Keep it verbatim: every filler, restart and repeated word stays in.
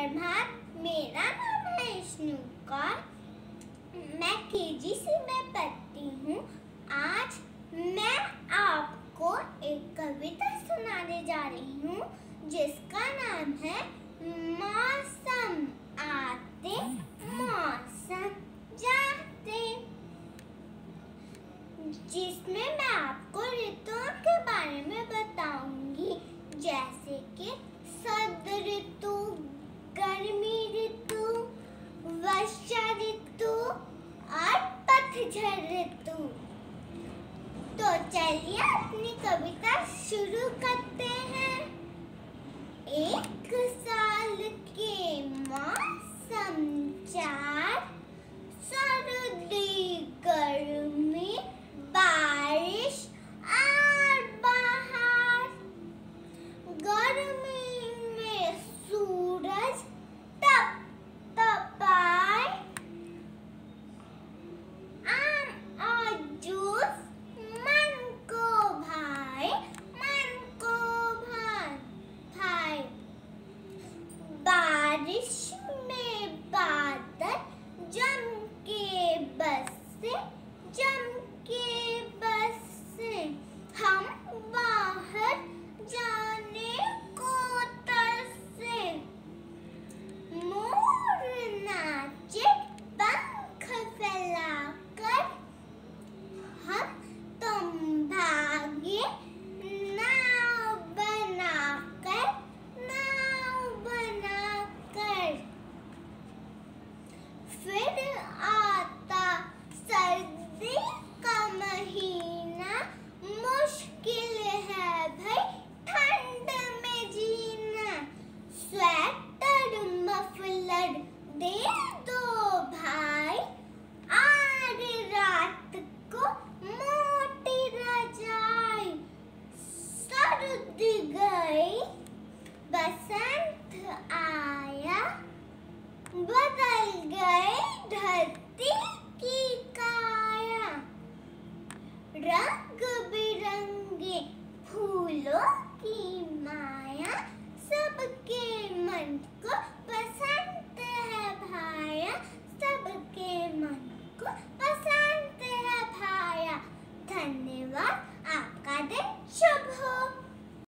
सुप्रभात। मेरा नाम है विष्णु कौर। मैं केजी से में पढ़ती हूँ। आज मैं आपको एक कविता सुनाने जा रही हूँ जिसका नाम है मौसम आते मौसम जाते, जिसमें मैं आपको ऋतुओं के बारे में बताऊंगी, जैसे कि शरद ऋतु, गर्मी ऋतु, वर्षा ऋतु और पतझड़ ऋतु। तो चलिए अपनी कविता शुरू करते हैं। एक साल के मौसम चार, सर्दी, गर्मी, बारिश और बहार। गर्मी में सूरज तप तपाए, आम और जूस मन को भाए, मन को भाए। बारिश में बादल जम के बरसे, जम के बरसे। हम बाहर जाने को तरसे, मोर नाचे पंख फैलाकर, हम तुम भागे नाव बनाकर, नाव बनाकर। फिर आता सर्दी का महीना, मुश्किल है भाई ठंड में जीना। स्वेटर मफलर दे